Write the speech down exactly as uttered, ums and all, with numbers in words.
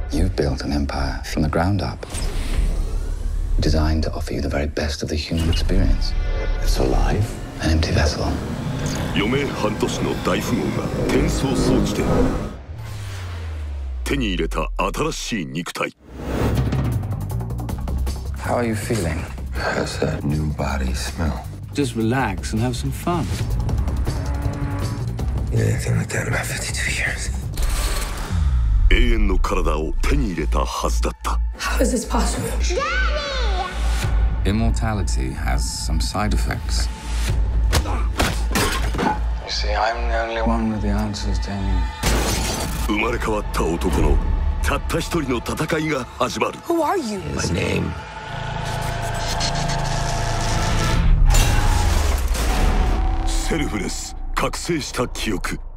You've built an empire from the ground up, designed to offer you the very best of the human experience. It's alive, an empty vessel. 余命半年の大富豪が転送装置で手に入れた新しい肉体。 How are you feeling? How's that new body smell? Just relax and have some fun. You didn't think like that in about fifty-two years. 永遠の体を手に入れたはずだった。 How is this possible? Immortality has some side effects. You see, I'm the only one with the answers, Damien. 生まれ変わった男のたった一人の戦いが始まる。 Who are you? My name. セルフレス覚醒した記憶。